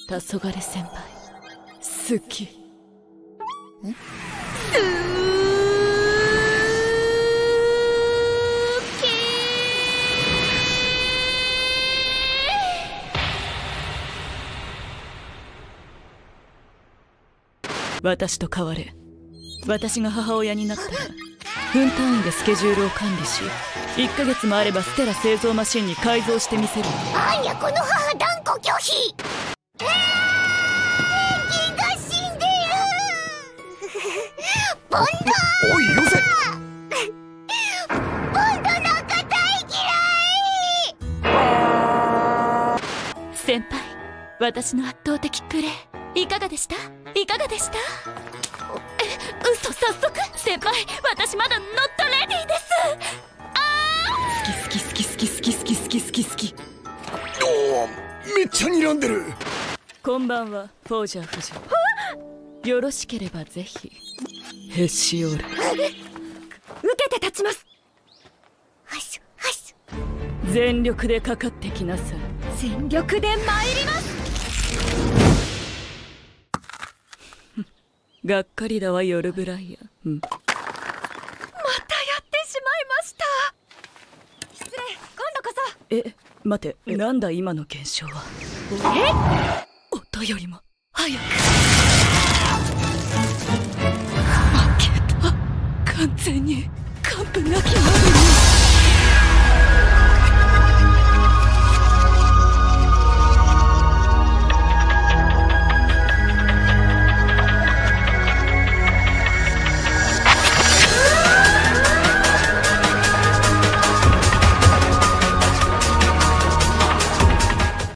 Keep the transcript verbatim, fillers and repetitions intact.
黄昏先輩好き。ん？私と変われ。私が母親になったら分単位でスケジュールを管理し、いっかげつもあればステラ製造マシンに改造してみせる。 あんやこの母断固拒否。えー、ペンギンが死んでる。ボンドおいよせ。 ボンドなんか大嫌い。 先輩、私の圧倒的プレーいかがでした？いかがでした？え、嘘、早速？先輩、私まだノットレディーです。あー、好き好き好き好き好き好き好き好き。 おお、めっちゃ睨んでる。 こんばんは、フォージャー夫人。よろしければぜひへし折る。受けて立ちます。 はしはし。 全力でかかってきなさい。 全力で参ります。 がっかりだわ、夜ブライヤー。うん、またやってしまいました。失礼、今度こそ。 え、待て、なんだ今の現象は。 え？ 音よりも早く。負けた。完全に完膚なきまでに。